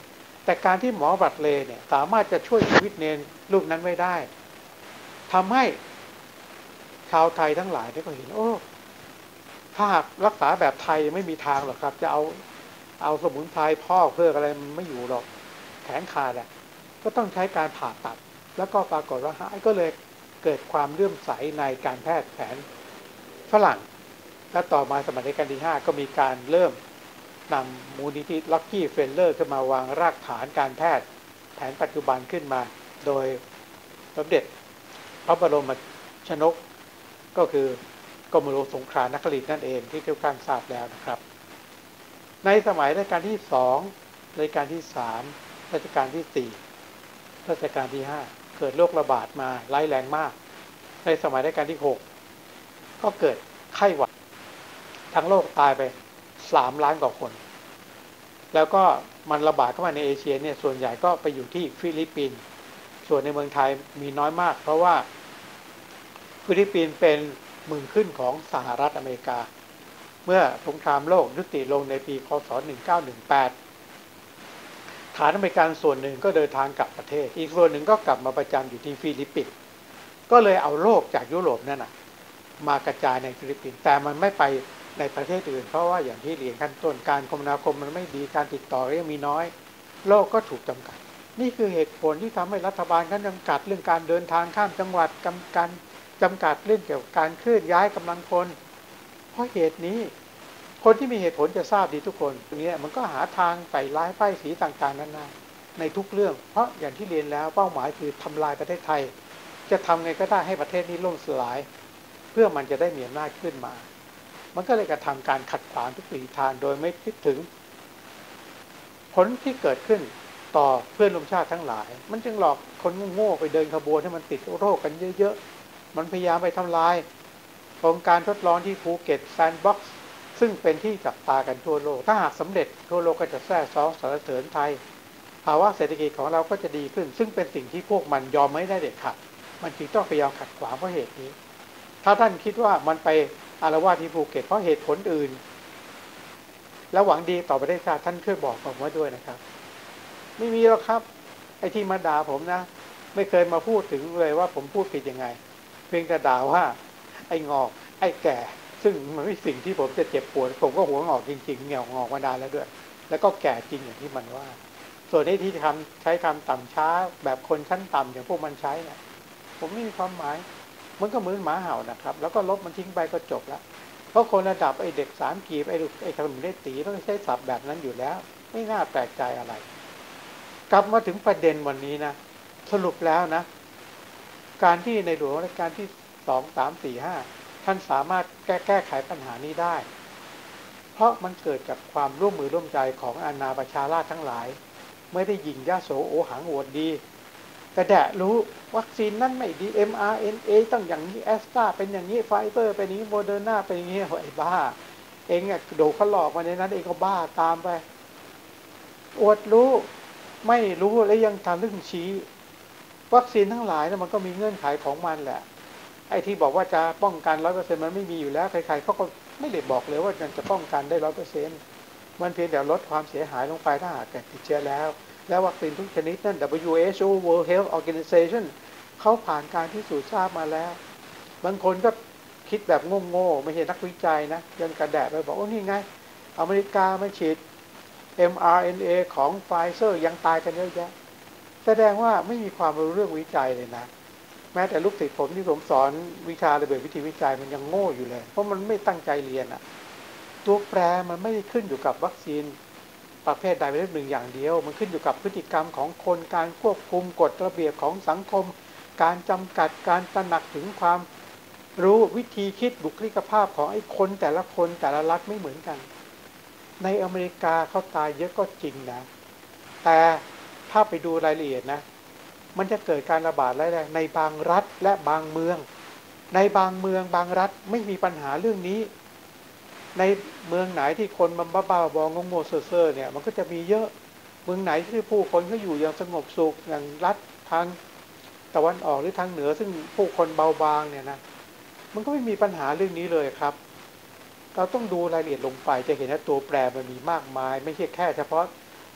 แต่การที่หมอบัตเลเนี่ยสามารถจะช่วยชีวิตเนนรูปนั้นไว้ได้ทำให้ชาวไทยทั้งหลายได้ก็เห็นโอ้ถ้าหากรักษาแบบไทยไม่มีทางหรอกครับจะเอาเอาสมุนไพรพอกเพื่ออะไรมันไม่อยู่หรอกแขนขาดอ่ะก็ต้องใช้การผ่าตัดแล้วก็ปรากฏว่าหายก็เลยเกิดความเลื่อมใสในการแพทย์แผนฝรั่งและต่อมาสมัยรัชกาลที่ห้าก็มีการเริ่มนำมูลนิธิล็อกกี้เฟลเลอร์ขึ้นมาวางรากฐานการแพทย์แผนปัจจุบันขึ้นมาโดยสมเด็จพระบรมชนกก็คือกรมหลวงสงขลานครินทร์นั่นเองที่ทุกท่านทราบแล้วนะครับในสมัยรัชกาลที่สองรัชกาลที่สามรัชกาลที่สี่รัชกาลที่ห้าเกิดโรคระบาดมาร้ายแรงมากในสมัยรัชกาลที่หกก็เกิดไข้หวัดทั้งโลกตายไปสามล้านกว่าคนแล้วก็มันระบาดเข้ามาในเอเชียเนี่ยส่วนใหญ่ก็ไปอยู่ที่ฟิลิปปินส์ส่วนในเมืองไทยมีน้อยมากเพราะว่าฟิลิปปินส์เป็นเมืองขึ้นของสหรัฐอเมริกาเมื่อสงครามโลกยุติลงในปีคศหนึ่งเก้าหนึ่งแปดฐานอเมริกันส่วนหนึ่งก็เดินทางกลับประเทศอีกส่วนหนึ่งก็กลับมาประจำอยู่ที่ฟิลิปปินส์ก็เลยเอาโรคจากยุโรปนั่นนะมากระจายในฟิลิปปินส์แต่มันไม่ไปในประเทศอื่นเพราะว่าอย่างที่เรียนขั้นต้นการคมนาคมมันไม่ดีการติดต่อยังมีน้อยโลกก็ถูกจำกัดนี่คือเหตุผลที่ทำให้รัฐบาลเขาจำกัดเรื่องการเดินทางข้ามจังหวัดกำกันจำกัดเรื่องเกี่ยวกับการเคลื่อนย้ายกำลังพลเพราะเหตุนี้คนที่มีเหตุผลจะทราบดีทุกคนตรงนี้มันก็หาทางใส่ร้ายป้ายสีต่างๆนานาในทุกเรื่องเพราะอย่างที่เรียนแล้วเป้าหมายคือทำลายประเทศไทยจะทำไงก็ได้ให้ประเทศนี้ล่มสลายเพื่อมันจะได้มีอำนาจขึ้นมามันก็เลยกระทำการขัดขวางทุกวิถีทางโดยไม่คิดถึงผลที่เกิดขึ้นต่อเพื่อนร่วมชาติทั้งหลายมันจึงหลอกคนโง่ๆไปเดินขบวนให้มันติดโรคกันเยอะๆมันพยายามไปทำลายโครงการทดลองที่ภูเก็ตแซนด์บ็อกซ์ซึ่งเป็นที่จับตากันทั่วโลกถ้าหากสำเร็จทั่วโลกก็จะแทร่ซ้องสรรเสริญไทยภาวะเศรษฐกิจของเราก็จะดีขึ้นซึ่งเป็นสิ่งที่พวกมันยอมไม่ได้เด็ดขาดมันจึงต้องพยายามขัดขวางเพราะเหตุนี้ถ้าท่านคิดว่ามันไปอาละวาดที่ภูเก็ตเพราะเหตุผลอื่นแล้วหวังดีต่อประเทศชาติท่านช่วยบอกผมว่าด้วยนะครับไม่มีหรอกครับไอ้ที่มาด่าผมนะไม่เคยมาพูดถึงเลยว่าผมพูดผิดยังไงเพียงแต่ด่าว่าไอ้งอกไอ้แก่ซึ่งมันไม่สิ่งที่ผมจะเจ็บปวดผมก็หัวงอกจริงๆเหี่ยวงอกมานานแล้วด้วยแล้วก็แก่จริงอย่างที่มันว่าส่วนนี้ที่ทำใช้คำต่ำช้าแบบคนชั้นต่ำอย่างพวกมันใช้เนี่ยผมไม่มีความหมายมันก็เหมือนหมาเห่านะครับแล้วก็ลบมันทิ้งไปก็จบแล้วเพราะคนระดับไอ้เด็กสามกีบไอ้ไอ้ขนมได้ตีต้องใช้ศัพท์แบบนั้นอยู่แล้วไม่น่าแปลกใจอะไรกลับมาถึงประเด็นวันนี้นะสรุปแล้วนะการที่ในหลวงรัชกาลที่สองสามสี่ห้าท่านสามารถแก้แก้ไขปัญหานี้ได้เพราะมันเกิดจากความร่วมมือร่วมใจของอาณาประชาราษฎร์ทั้งหลายไม่ได้ยิงยโสโอหังโหวดดีแต่แดะรู้วัคซีนนั่นไม่ดี เอ็ม อาร์ เอ็น เอ ต้องอย่างนี้แอสตราเป็นอย่างนี้ไฟเซอร์เป็นอย่างนี้โมเดอร์นาเป็นอย่างนี้ไอ้บ้าเองอ่ะโดดเขาหลอกมาในนั้นเองก็บ้าตามไปอวดรู้ไม่รู้แล้วยังทำเรื่องชี้วัคซีนทั้งหลายนะมันก็มีเงื่อนไขของมันแหละไอ้ที่บอกว่าจะป้องกัน ร้อยเปอร์เซ็นต์ มันไม่มีอยู่แล้วใครๆเขาก็ไม่ได้บอกเลยว่ามันจะป้องกันได้ ร้อยเปอร์เซ็นต์ มันเพียงแต่ลดความเสียหายลงไปถ้าหากเกิดติดเชื้อแล้วและวัคซีนทุกชนิดนั้น ดับเบิลยู เอช โอ World Health Organization เขาผ่านการพิสูจน์ทราบมาแล้วบางคนก็คิดแบบโง่ๆไม่ใช่นักวิจัยนะยังกระแดะไปบอกโอ้นี่ไงอเมริกาไม่ฉีด เอ็ม อาร์ เอ็น เอ ของไฟเซอร์ยังตายกันเยอะแยะแสดงว่าไม่มีความรู้เรื่องวิจัยเลยนะแม้แต่ลูกศิษย์ผมที่ผมสอนวิชาระเบียบวิธีวิจัยมันยังโง่อยู่เลยเพราะมันไม่ตั้งใจเรียนอ่ะตัวแปรมันไม่ได้ขึ้นอยู่กับวัคซีนประเภทใดประเภทหนึ่งอย่างเดียวมันขึ้นอยู่กับพฤติกรรมของคนการควบคุมกฎระเบียบของสังคมการจำกัดการตระหนักถึงความรู้วิธีคิดบุคลิกภาพของไอ้คนแต่ละคนแต่ละรัฐไม่เหมือนกันในอเมริกาเขาตายเยอะก็จริงนะแต่ถ้าไปดูรายละเอียดนะมันจะเกิดการระบาดแรงๆในบางรัฐและบางเมืองในบางเมืองบางรัฐไม่มีปัญหาเรื่องนี้ในเมืองไหนที่คนมันบ้าๆบองงงๆเซ่อๆเนี่ยมันก็จะมีเยอะเมืองไหนที่ผู้คนเขาอยู่อย่างสงบสุขอย่างรัฐทางตะวันออกหรือทางเหนือซึ่งผู้คนเบาบางเนี่ยนะมันก็ไม่มีปัญหาเรื่องนี้เลยครับเราต้องดูรายละเอียดลงไปจะเห็นว่าตัวแปรมันมีมากมายไม่ใช่แค่เฉพาะ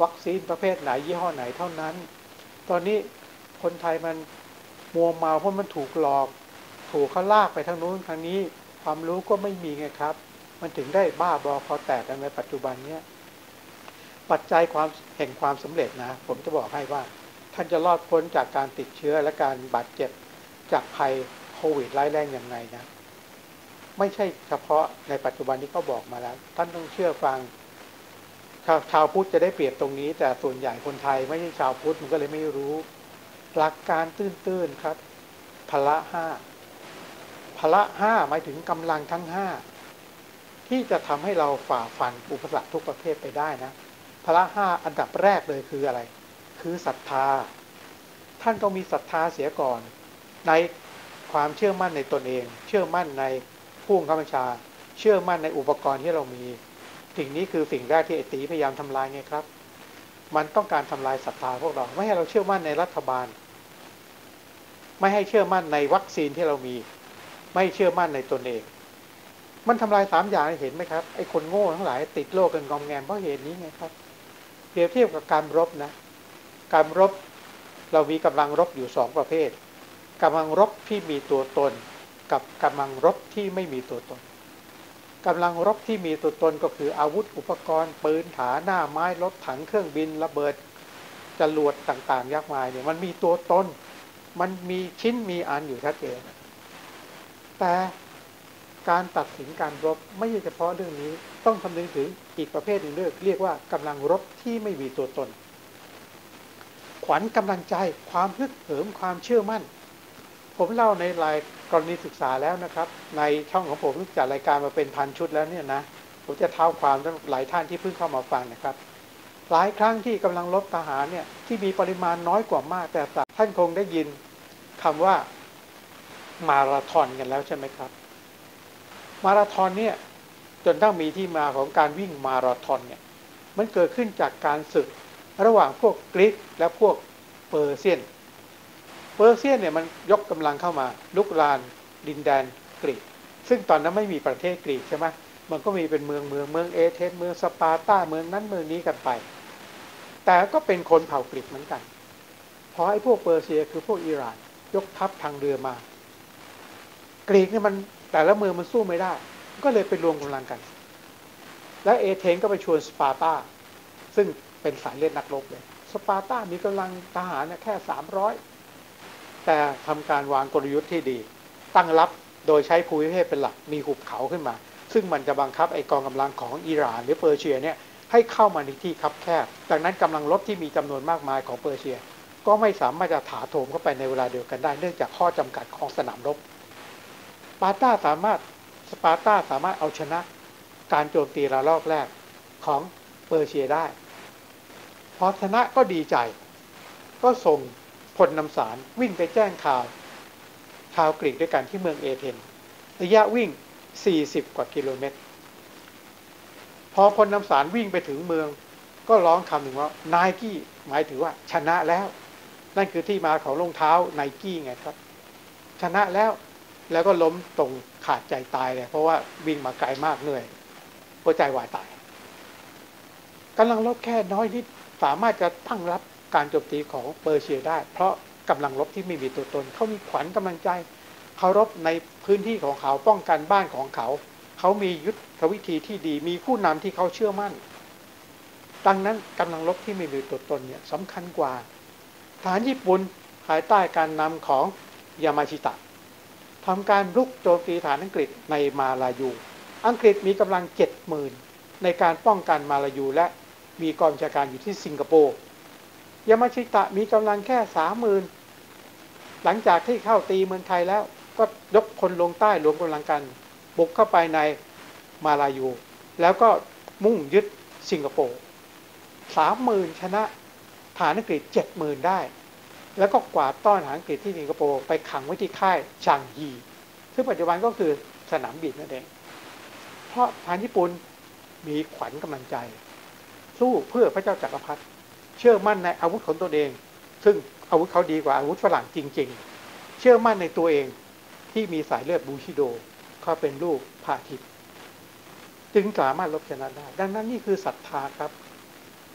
วัคซีนประเภทไหนยี่ห้อไหนเท่านั้นตอนนี้คนไทยมันมัวเมาเพราะมันถูกหลอกถูกเขาลากไปทางนู้นทางนี้ความรู้ก็ไม่มีไงครับมันถึงได้บ้าบอคอแตกกันในปัจจุบันเนี้ยปัจจัยความแห่งความสำเร็จนะผมจะบอกให้ว่าท่านจะรอดพ้นจากการติดเชื้อและการบาดเจ็บจากภัยโควิดร้ายแรงอย่างไรนะไม่ใช่เฉพาะในปัจจุบันที่เขาบอกมาแล้วท่านต้องเชื่อฟังชาวชาวพุทธจะได้เปรียบตรงนี้แต่ส่วนใหญ่คนไทยไม่ใช่ชาวพุทธมันก็เลยไม่รู้หลักการตื้นๆครับพละห้าพละห้าหมายถึงกำลังทั้งห้าที่จะทำให้เราฝ่าฟันอุปสรรคทุกประเภทไปได้นะพละห้าอันดับแรกเลยคืออะไรคือศรัทธาท่านต้องมีศรัทธาเสียก่อนในความเชื่อมั่นในตนเองเชื่อมั่นในผู้บังคับบัญชาเชื่อมั่นในอุปกรณ์ที่เรามีสิ่งนี้คือสิ่งแรกที่ไอ้ตีพยายามทำลายไงครับมันต้องการทำลายศรัทธาพวกเราไม่ให้เราเชื่อมั่นในรัฐบาลไม่ให้เชื่อมั่นในวัคซีนที่เรามีไม่เชื่อมั่นในตนเองมันทำลายสามอย่างเห็นไหมครับไอ้คนโง่ทั้งหลายติดโลกกันงอมแงมเพราะเหตุนี้ไงครับเปรียบเทียบกับการรบนะการรบเรามีกำลังรบอยู่สองประเภทกำลังรบที่มีตัวตนกับกำลังรบที่ไม่มีตัวตนกำลังรบที่มีตัวตนก็คืออาวุธอุปกรณ์ปืนผาหน้าไม้รถถังเครื่องบินระเบิดจรวดต่างๆยักษ์มายเนี่ยมันมีตัวตนมันมีชิ้นมีอันอยู่ชัดเจนแต่การตัดสินการรบไม่ใช่เฉพาะเรื่องนี้ต้องคำนึงถึงอีกประเภทหนึ่งเรียกว่ากำลังรบที่ไม่มีตัวตนขวัญกำลังใจความฮึกเหิมความเชื่อมั่นผมเล่าในรายกรณีศึกษาแล้วนะครับในช่องของผมจัดรายการมาเป็นพันชุดแล้วเนี่ยนะผมจะเท้าความหลายท่านที่เพิ่งเข้ามาฟังนะครับหลายครั้งที่กำลังรบทหารเนี่ยที่มีปริมาณน้อยกว่ามากแต่ท่านคงได้ยินคำว่ามาราธอนกันแล้วใช่ไหมครับมาราธอนเนี่ยจนต้องมีที่มาของการวิ่งมาราธอนเนี่ยมันเกิดขึ้นจากการศึกระหว่างพวกกรีกและพวกเปอร์เซียนเปอร์เซียนเนี่ยมันยกกำลังเข้ามาลุกรานดินแดนกรีกซึ่งตอนนั้นไม่มีประเทศกรีกใช่ไหมมันก็มีเป็นเมืองเมืองเมืองเอเธนเมืองสปาร์ตาเมืองนั้นเมืองนี้กันไปแต่ก็เป็นคนเผ่ากรีกเหมือนกันเพราะไอ้พวกเปอร์เซียคือพวกอิหร่านยกทัพทางเรือมากรีกเนี่ยมันแต่ละเมืองมันสู้ไม่ได้ก็เลยไปรวมกำลังกันและเอเธนก็ไปชวนสปาร์ตาซึ่งเป็นสายเลือดนักรบเลยสปาร์ตามีกำลังทหารเนี่ยแค่สามร้อยแต่ทำการวางกลยุทธ์ที่ดีตั้งรับโดยใช้ภูมิประเทศเป็นหลักมีหุบเขาขึ้นมาซึ่งมันจะบังคับไอกองกำลังของอิหร่านหรือเปอร์เซียเนี่ยให้เข้ามาในที่คับแคบดังนั้นกำลังรบที่มีจำนวนมากมายของเปอร์เซียก็ไม่สามารถจะถาโถมเข้าไปในเวลาเดียวกันได้เนื่องจากข้อจำกัดของสนามรบสปาร์ตาสามารถสปาร์ตาสามารถเอาชนะการโจมตีระลอกแรกของเปอร์เซียได้พอชนะก็ดีใจก็ส่งพลนำสารวิ่งไปแจ้งข่าวชาวกรีกด้วยกันที่เมืองเอเธนระยะวิ่งสี่สิบกว่ากิโลเมตรพอพลนำสารวิ่งไปถึงเมืองก็ร้องคำหนึ่งว่าไนกี้หมายถึงว่าชนะแล้วนั่นคือที่มาของรองเท้าไนกี้ไงครับชนะแล้วแล้วก็ล้มตรงขาดใจตายเลยเพราะว่าวิ่งมาไกลมากเหนื่อยหัวใจวายตายกำลังรบแค่น้อยนิดสามารถจะตั้งรับการโจมตีของเปอร์เซียได้เพราะกำลังรบที่ไม่มีตัวตนเขามีขวัญกำลังใจเขารบในพื้นที่ของเขาป้องกันบ้านของเขาเขามียุทธวิธีที่ดีมีผู้นำที่เขาเชื่อมั่นดังนั้นกำลังรบที่ไม่มีตัวตนเนี่ยสำคัญกว่าทหารญี่ปุ่นภายใต้การนำของยามาชิตะทำการรุกโจมตีฐานอังกฤษในมาลายูอังกฤษมีกำลัง เจ็ดหมื่น ในการป้องกันมาลายูและมีกองบัญชาการอยู่ที่สิงคโปร์ยามาชิตะมีกำลังแค่ สามหมื่น หลังจากที่เข้าตีเมืองไทยแล้วก็ยกพลลงใต้รวมกำลังกันบุกเข้าไปในมาลายูแล้วก็มุ่งยึดสิงคโปร์ สามหมื่น ชนะฐานอังกฤษ เจ็ดหมื่น ได้แล้วก็กวาดต้อนฐานอังกฤษที่สิงคโปร์ไปขังไว้ที่ค่ายชางฮีซึ่งปัจจุบันก็คือสนามบินนั่นเองเพราะทหารญี่ปุ่นมีขวัญกำลังใจสู้เพื่อพระเจ้าจักรพรรดิเชื่อมั่นในอาวุธของตัวเองซึ่งอาวุธเขาดีกว่าอาวุธฝรั่งจริงๆเชื่อมั่นในตัวเองที่มีสายเลือดบูชิโดเขาเป็นลูกพระอาทิตย์จึงสามารถลบชนะได้ดังนั้นนี่คือศรัทธาครับ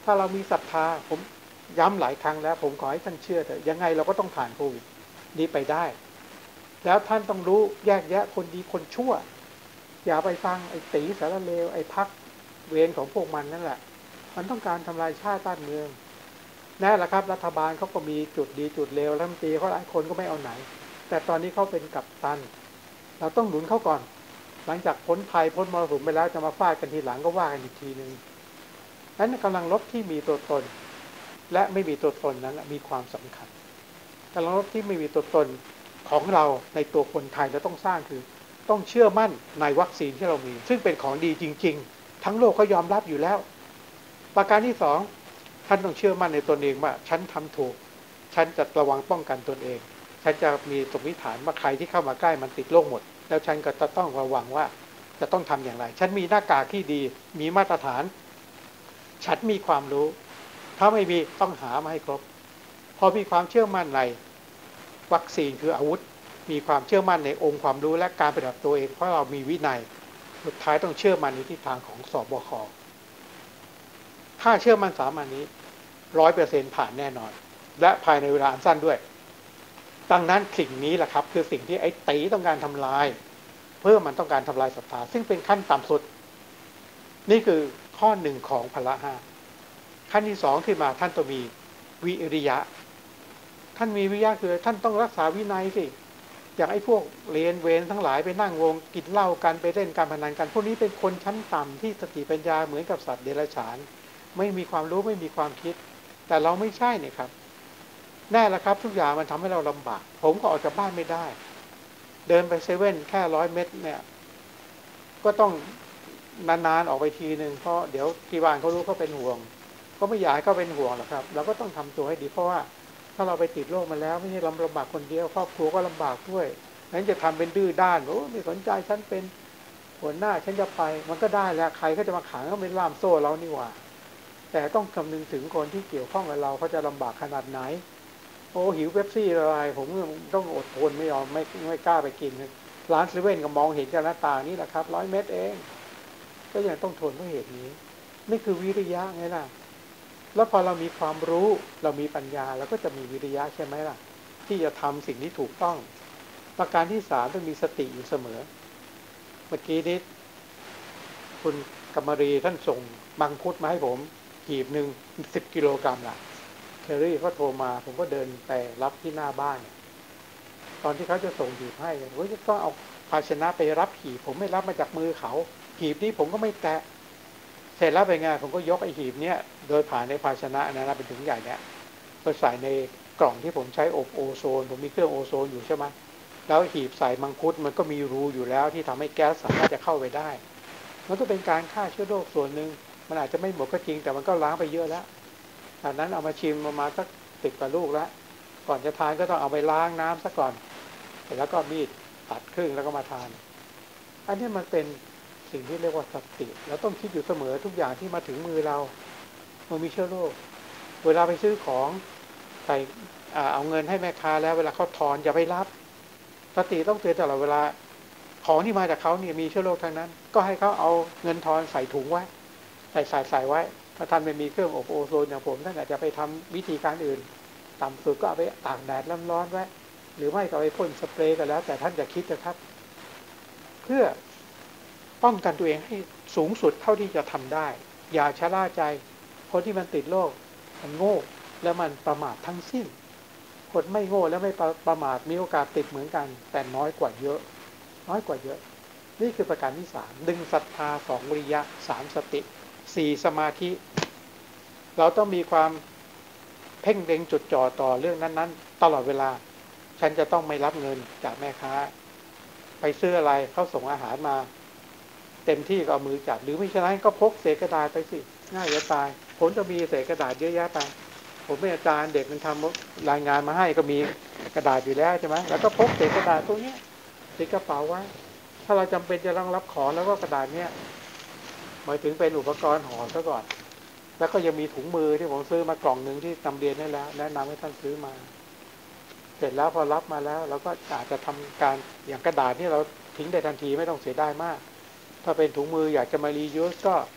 ถ้าเรามีศรัทธาผมย้ำหลายครั้งแล้วผมขอให้ท่านเชื่อเถอะยังไงเราก็ต้องผ่านโควิดนี้ไปได้แล้วท่านต้องรู้แยกแยะคนดีคนชั่วอย่าไปฟังไอ้ตีสารเลวไอ้พักเวรของพวกมันนั่นแหละมันต้องการทำลายชาติบ้านเมืองนั่นแหละครับรัฐบาลเขาก็มีจุดดีจุดเลวรัฐมนตรีเขาหลายคนก็ไม่เอาไหนแต่ตอนนี้เขาเป็นกัปตันเราต้องหนุนเขาก่อนหลังจากพ้นภัยพ้นมรสุมไปแล้วจะมาฟาดกันทีหลังก็ว่ากันอีกทีนึงนั้นกำลังรบที่มีตัวตนและไม่มีตัวตนนั้นมีความสำคัญกำลังรบที่ไม่มีตัวตนของเราในตัวคนไทยเราต้องสร้างคือต้องเชื่อมั่นในวัคซีนที่เรามีซึ่งเป็นของดีจริงๆทั้งโลกเขายอมรับอยู่แล้วประการที่สองท่านต้องเชื่อมั่นในตนเองว่าฉันทำถูกฉันจะระวังป้องกันตนเองฉันจะมีสมมติฐานว่าใครที่เข้ามาใกล้มันติดโรคหมดแล้วฉันก็จะต้องระวังว่าจะต้องทำอย่างไรฉันมีหน้ากากที่ดีมีมาตรฐานฉันมีความรู้ถ้าไม่มีต้องหามาให้ครบพอมีความเชื่อมั่นในวัคซีนคืออาวุธมีความเชื่อมั่นในองค์ความรู้และการปฏิบัติตัวเองเพราะเรามีวินัยสุดท้ายต้องเชื่อมั่นในทิศทางของสบคถ้าเชื่อมั่นสามัญนี้ร้อยเปอร์เซ็นต์ผ่านแน่นอนและภายในเวลาอันสั้นด้วยดังนั้นสิ่งนี้แหละครับคือสิ่งที่ไอ้ตีต้องการทำลายเพื่อมันต้องการทำลายศรัทธาซึ่งเป็นขั้นต่ำสุดนี่คือข้อหนึ่งของพละห้าขั้นที่สองที่มาท่านต้องมีวิริยะท่านมีวิริยะคือท่านต้องรักษาวินัยสิอย่างไอ้พวกเรียนเวรทั้งหลายไปนั่งวงกินเหล้ากันไปเล่นการพนันกันพวกนี้เป็นคนชั้นต่ำที่สติปัญญาเหมือนกับสัตว์เดรัจฉานไม่มีความรู้ไม่มีความคิดแต่เราไม่ใช่เนี่ยครับแน่ละครับทุกอย่างมันทำให้เราลำบากผมก็ออกจากบ้านไม่ได้เดินไปเซเว่นแค่ร้อยเมตรเนี่ยก็ต้องนานๆออกไปทีนึงเพราะเดี๋ยวที่บ้านเขารู้เขาเป็นห่วงก็ไม่อยากให้เขาเป็นห่วงหรอกครับเราก็ต้องทำตัวให้ดีเพราะว่าถ้าเราไปติดโรคมาแล้วไม่ใช่ลำบากคนเดียวครอบครัวก็ลำบากด้วยนั้นจะทำเป็นดื้อด้านโอ้ไม่สนใจฉันเป็นหัวหน้าฉันจะไปมันก็ได้แล้วใครก็จะมาขังก็เป็นล่ามโซ่เรานี่หว่าแต่ต้องคำนึงถึงคนที่เกี่ยวข้องกับเราเขาจะลำบากขนาดไหนโอ้หิวเป๊ปซี่อะไรผมต้องอดทนไม่ยอมไม่ไม่กล้าไปกินร้านเซเว่นก็มองเห็นจากหน้าต่างนี่แหละครับร้อยเมตรเองก็ยังต้องทนเพราะเหตุนี้นี่คือวิริยะไงล่ะแล้วพอเรามีความรู้เรามีปัญญาเราก็จะมีวิริยะใช่ไหมล่ะที่จะทำสิ่งที่ถูกต้องประการที่สามต้องมีสติอยู่เสมอเมื่อกี้นี้คุณกมรีท่านส่งมังคุดมาให้ผมหีบหนึ่งสิบกิโลกรัมล่ะเคอรี่ก็โทรมาผมก็เดินไปรับที่หน้าบ้านตอนที่เขาจะส่งหีบให้ผมก็ต้องเอาภาชนะไปรับหีบผมไม่รับมาจากมือเขาหีบนี้ผมก็ไม่แตะเสร็จแล้วไปไงผมก็ยกไอหีบเนี้ยโดยผ่านในภาชนะนะเป็นถุงใหญ่เนี้ยไปใส่ในกล่องที่ผมใช้อบโอโซนผมมีเครื่องโอโซนอยู่ใช่ไหมแล้วหีบใส่มังคุดมันก็มีรูอยู่แล้วที่ทำให้แก๊สสามารถจะเข้าไปได้มันก็เป็นการฆ่าเชื้อโรคส่วนหนึ่งมันอาจจะไม่หมดก็จริงแต่มันก็ล้างไปเยอะแล้วจากนั้นเอามาชิมประมาณสักสิบกว่าลูกแล้วก่อนจะทานก็ต้องเอาไปล้างน้ำซะก่อนแล้วก็มีดตัดครึ่งแล้วก็มาทานอันนี้มันเป็นสิ่งที่เรียกว่าสติเราต้องคิดอยู่เสมอทุกอย่างที่มาถึงมือเรามันมีเชื้อโรคเวลาไปซื้อของใส่เอาเงินให้แม่ค้าแล้วเวลาเขาทอนอย่าไปรับสติต้องเตือนตลอดเวลาของที่มาจากเขาเนี่ยมีเชื้อโรคทั้งนั้นก็ให้เขาเอาเงินทอนใส่ถุงไว้ใส่ใส่ใส่ไว้ถ้าท่านไม่มีเครื่องอบโอโซนอย่างผมท่านอาจจะไปทำวิธีการอื่นต่ำสุดก็เอาไปตากแดดร้อนๆไว้หรือไม่ก็ไปพ่นสเปรย์กันแล้วแต่ท่านจะคิดนะครับเพื่อป้องกันตัวเองให้สูงสุดเท่าที่จะทำได้อย่าชะล่าใจคนที่มันติดโรคมันโง่แล้วมันประมาททั้งสิ้นคนไม่โง่แล้วไม่ประมาทมีโอกาสติดเหมือนกันแต่น้อยกว่าเยอะน้อยกว่าเยอะนี่คือประการที่สามดึงศรัทธาสองวิริยะสามสติสี่สมาธิเราต้องมีความเพ่งเล็งจดจ่อต่อเรื่องนั้นๆตลอดเวลาฉันจะต้องไม่รับเงินจากแม่ค้าไปซื้ออะไรเขาส่งอาหารมาเต็มที่ก็เอามือจับหรือไม่ฉะนั้นก็พกเศษกระดาษไปสิง่ายจะตายผลจะมีเศษกระดาษเยอะแยะไปผมเป็นอาจารย์เด็กมันทำรายงานมาให้ก็มีกระดาษอยู่แล้วใช่ไหมแล้วก็พกเศษกระดาษตัวนี้ติดกระเป๋าไว้ถ้าเราจำเป็นจะต้องรับของแล้วก็กระดาษเนี้ยหมายถึงเป็นอุปกรณ์ห่อซะก่อนแล้วก็ยังมีถุงมือที่ผมซื้อมากล่องหนึ่งที่นำเรียนได้แล้วแนะนำให้ท่านซื้อมาเสร็จแล้วพอรับมาแล้วเราก็อาจจะทำการอย่างกระดาษนี่เราทิ้งได้ทันทีไม่ต้องเสียดายมากถ้าเป็นถุงมืออยากจะมารียูสก็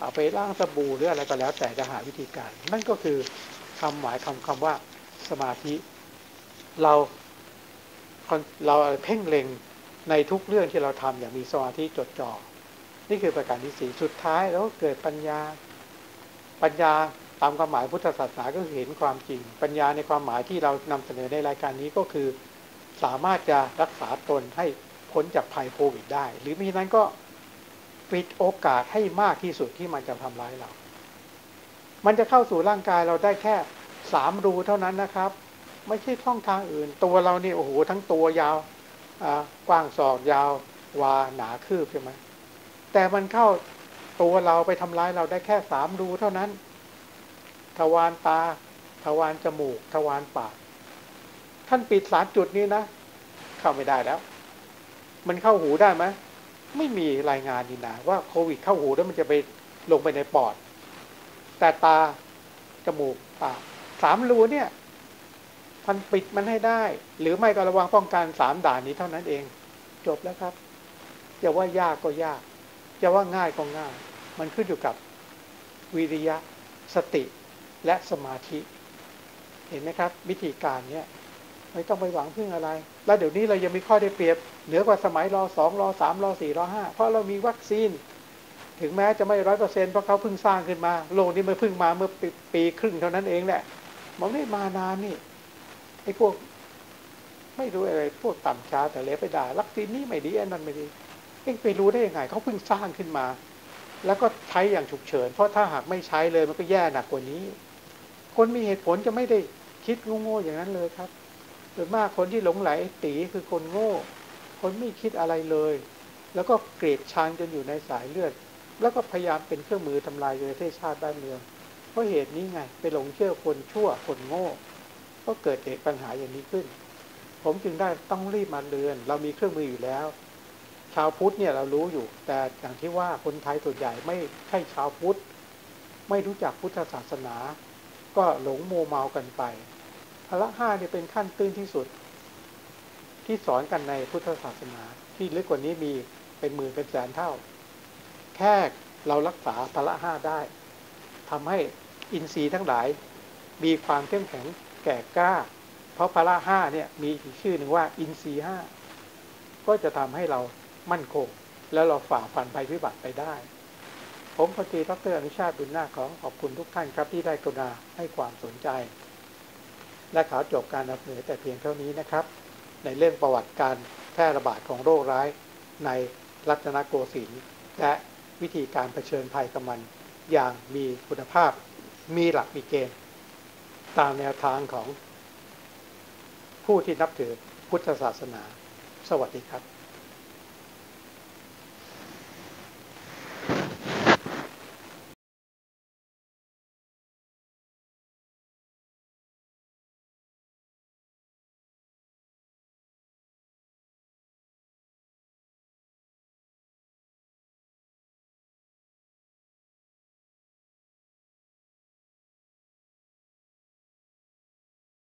เอาไปล้างสบู่หรืออะไรก็แล้วแต่จะหาวิธีการนั่นก็คือคำหมายคำคำว่าสมาธิเราเราเพ่งเล็งในทุกเรื่องที่เราทำอย่างมีสมาธิจดจ่อนี่คือประการที่สี่สุดท้ายแล้วเกิดปัญญาปัญญาตามความหมายพุทธศาสนาก็คือเห็นความจริงปัญญาในความหมายที่เรานำเสนอในรายการนี้ก็คือสามารถจะรักษาตนให้พ้นจากภัยโควิดได้หรือมิฉะนั้นก็ปิดโอกาสให้มากที่สุดที่มันจะทำร้ายเรามันจะเข้าสู่ร่างกายเราได้แค่สามรูเท่านั้นนะครับไม่ใช่ช่องทางอื่นตัวเรานี่โอ้โหทั้งตัวยาวกว้างศอกยาววาหนาคืบใช่ไหมแต่มันเข้าตัวเราไปทำร้ายเราได้แค่สามรูเท่านั้นทวารตาทวารจมูกทวารปากท่านปิดสามจุดนี้นะเข้าไม่ได้แล้วมันเข้าหูได้ไหมไม่มีรายงานนี่นะว่าโควิดเข้าหูแล้วมันจะไปลงไปในปอดแต่ตาจมูกปากสามรูเนี่ยท่านปิดมันให้ได้หรือไม่ก็ระวังป้องกันสามด่านนี้เท่านั้นเองจบแล้วครับจะว่ายากก็ยากจะว่าง่ายก็ง่ายมันขึ้นอยู่กับวิริยะสติและสมาธิเห็นไหมครับวิธีการเนี้ยไม่ต้องไปหวังพึ่งอะไรแล้วเดี๋ยวนี้เรายังมีข้อได้เปรียบเหนือกว่าสมัยรอสองรอสามรอสี่รอห้าเพราะเรามีวัคซีนถึงแม้จะไม่ร้อยเปอร์เซ็นต์เพราะเขาเพิ่งสร้างขึ้นมาโลกนี้มันเพิ่งมาเมื่อปีครึ่งเท่านั้นเองแหละมันไม่มานานนี่ไอ้พวกไม่รู้อะไรพวกต่ำช้าแต่เละไปด่าวัคซีนนี้ไม่ดีอันนั้นไม่ดีเอ็งไปรู้ได้ยังไงเขาเพิ่งสร้างขึ้นมาแล้วก็ใช้อย่างฉุกเฉินเพราะถ้าหากไม่ใช้เลยมันก็แย่หนักกว่านี้คนมีเหตุผลจะไม่ได้คิดโง่ๆอย่างนั้นเลยครับโดยมากคนที่หลงไหลตีคือคนโง่คนไม่คิดอะไรเลยแล้วก็เกลียดชังจนอยู่ในสายเลือดแล้วก็พยายามเป็นเครื่องมือทำลายประเทศชาติบ้านเมืองเพราะเหตุนี้ไงไปหลงเชื่อคนชั่วคนโง่ก็เกิดเหตุปัญหาอย่างนี้ขึ้นผมจึงได้ต้องรีบมาเตือนเรามีเครื่องมืออยู่แล้วชาวพุทธเนี่ยเรารู้อยู่แต่อย่างที่ว่าคนไทยส่วนใหญ่ไม่ใช่ชาวพุทธไม่รู้จักพุทธศาสนาก็หลงโมเมากันไปพละห้าเนี่ยเป็นขั้นตื้นที่สุดที่สอนกันในพุทธศาสนาที่ลึกกว่านี้มีเป็นหมื่นเป็นแสนเท่าแค่เรารักษาพละห้าได้ทำให้อินทรีย์ทั้งหลายมีความเข้มแข็งแก่กล้าเพราะพละห้าเนี่ยมีอีกชื่อหนึ่งว่าอินทรีย์ห้าก็จะทำให้เรามั่นคงแล้วเราฝ่าฟันภัยพิบัติไปได้ผมพลตรีดร.อนุชาติบุญนาคขอขอบคุณทุกท่านครับที่ได้กรุณาให้ความสนใจและขอจบการนำเสนอแต่เพียงเท่านี้นะครับในเรื่องประวัติการแพร่ระบาดของโรคร้ายในรัตนโกสินทร์และวิธีการเผชิญภัยกับมันอย่างมีคุณภาพมีหลักมีเกณฑ์ตามแนวทางของผู้ที่นับถือพุทธศาสนาสวัสดีครับ